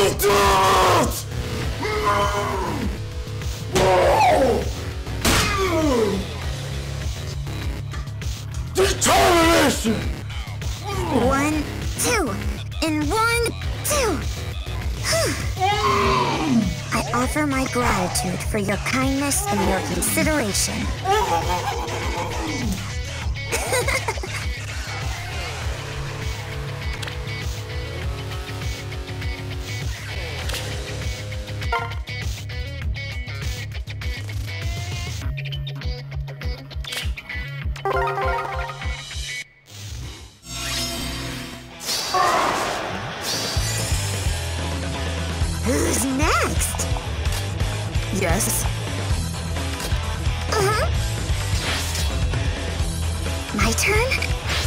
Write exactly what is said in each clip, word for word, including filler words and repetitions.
Eat it! Determination! One, two, and one, two. I offer my gratitude for your kindness and your consideration. Who's next? Yes. Uh-huh. My turn?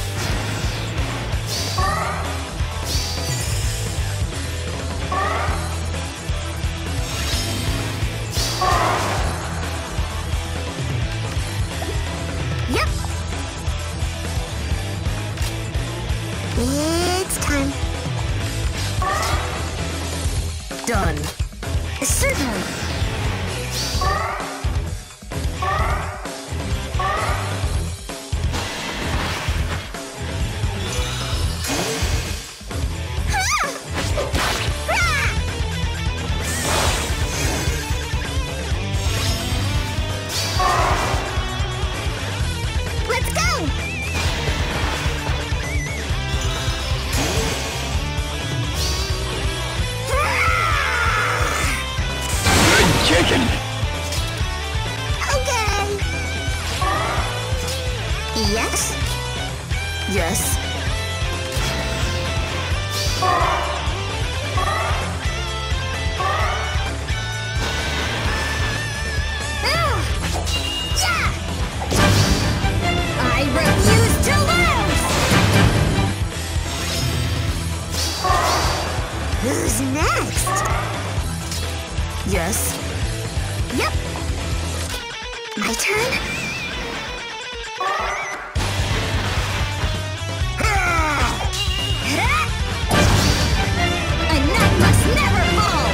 Yep. It's time. Done. Certainly. Let's go! Chicken! Okay. Yes? Yes. Ah! Yeah! I refuse to lose! Who's next? Yes. Yep. My turn? A nut must never fall!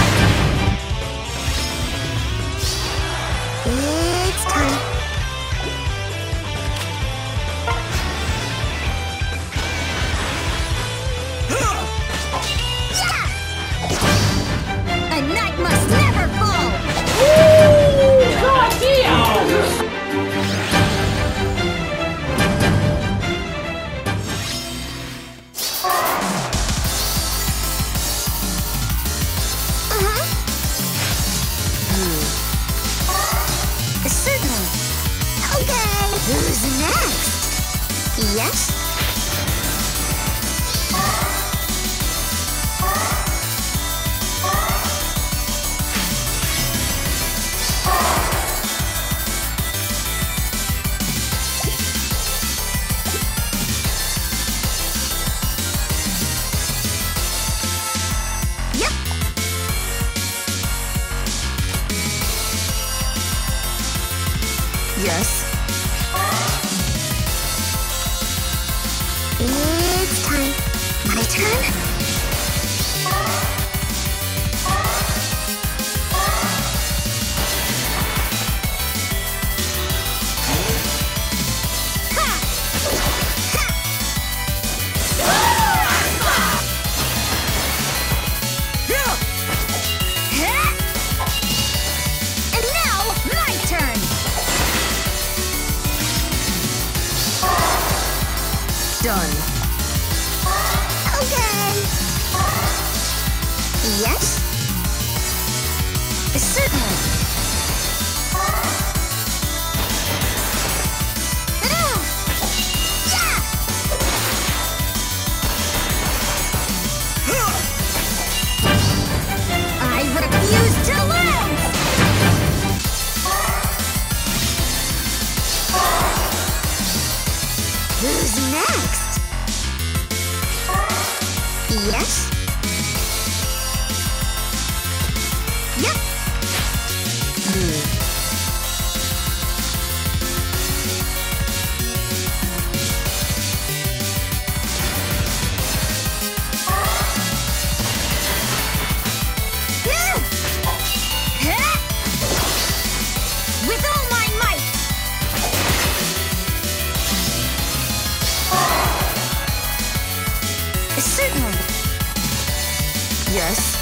It's time. Yeah! A nut must never fall! Uh-huh. Certainly. Okay. Who's next? Yes? Yep. Yes. It's time. My turn? And now, my turn! Done. Okay. Yes? Certainly. Ah! Yeah! I refuse to lose! Who's next? Yes? Yep. Certainly. Yes.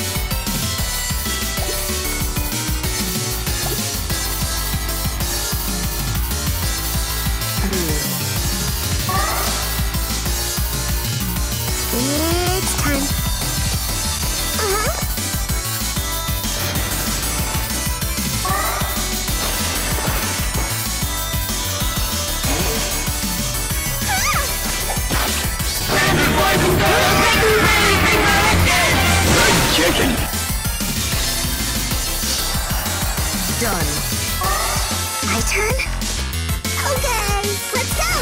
It's time. Uh-huh. Chicken! Done. My turn? Okay, let's go!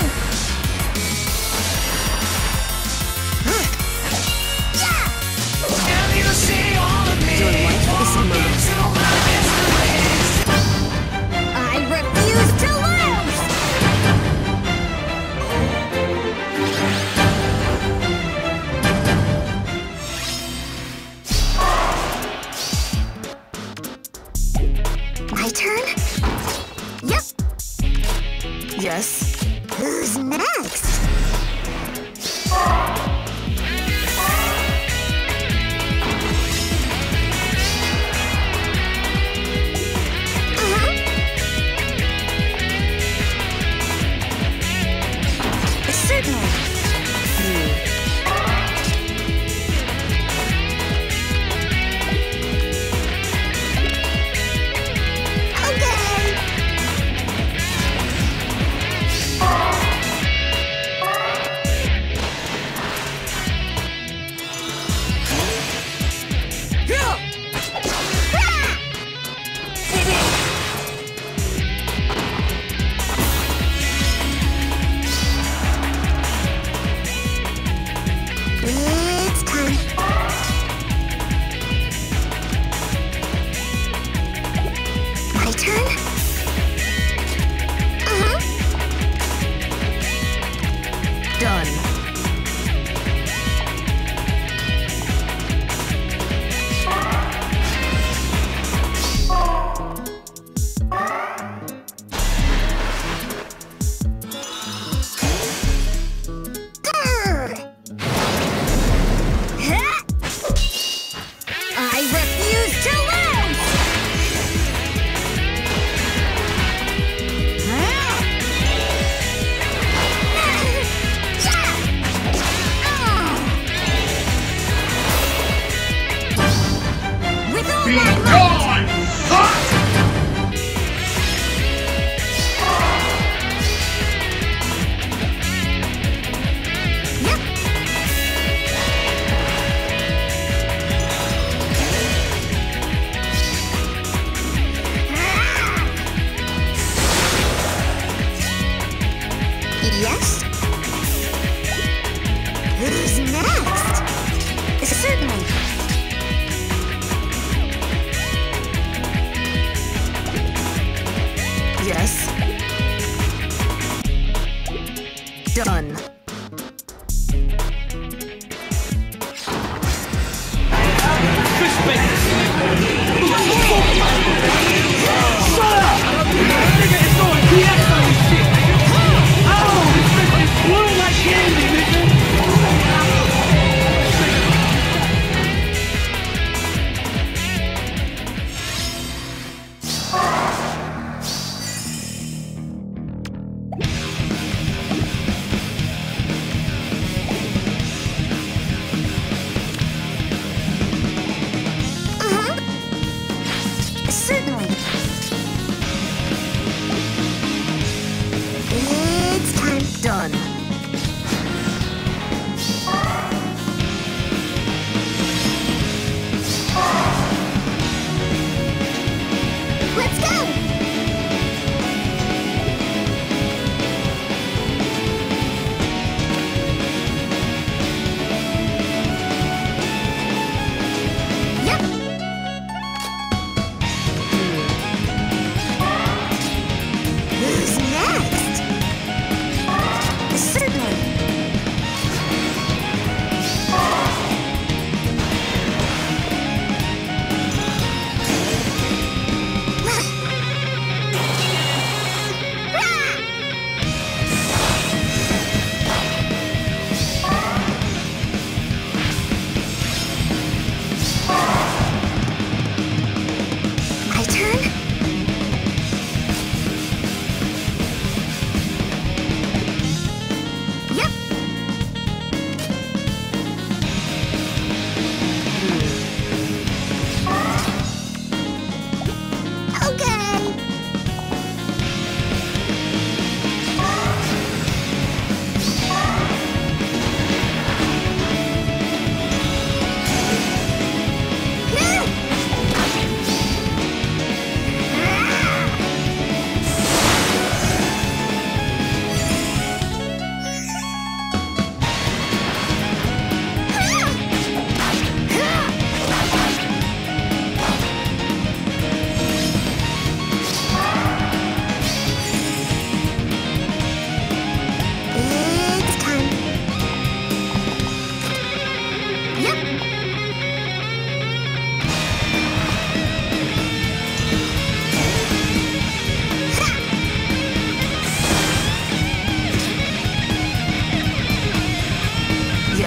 Yeah! Your life is mine. I refuse to lose! My turn? Yep. Yes. Who's next? Uh-huh. Certainly. Okay. It's time. My turn? Uh-huh. Done. Grr. Huh? I refuse to lose! Huh? Yeah! Oh. With all Be my might! gone, son! Yep. Yes? Who's next? Certainly. Yes. Done.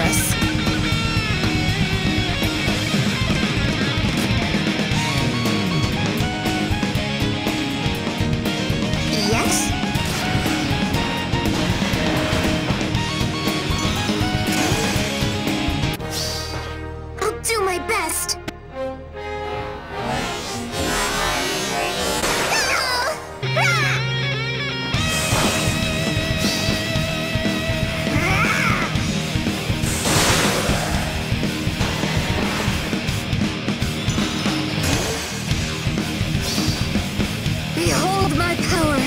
Yes. Yes? I'll do my best. Behold my power!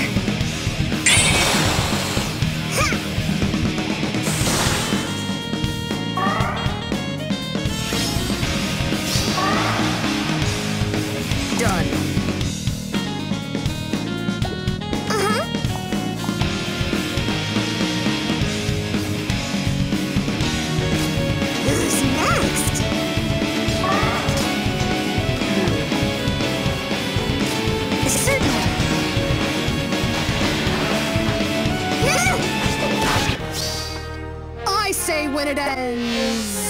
Done. Uh-huh. Who's next? Certainly. I say when it ends.